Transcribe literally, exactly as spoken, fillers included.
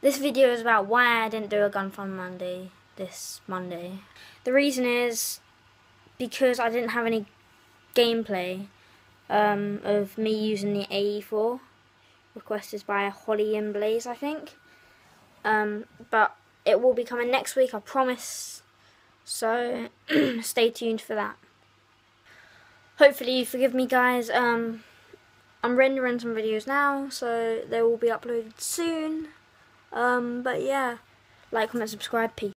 This video is about why I didn't do a Gunfun Monday this Monday. The reason is because I didn't have any gameplay um, of me using the A E four, requested by Holly and Blaze, I think. Um, but it will be coming next week, I promise. So stay tuned for that. Hopefully you forgive me, guys. Um, I'm rendering some videos now, so they will be uploaded soon. Um, but yeah, like, comment, subscribe, peace.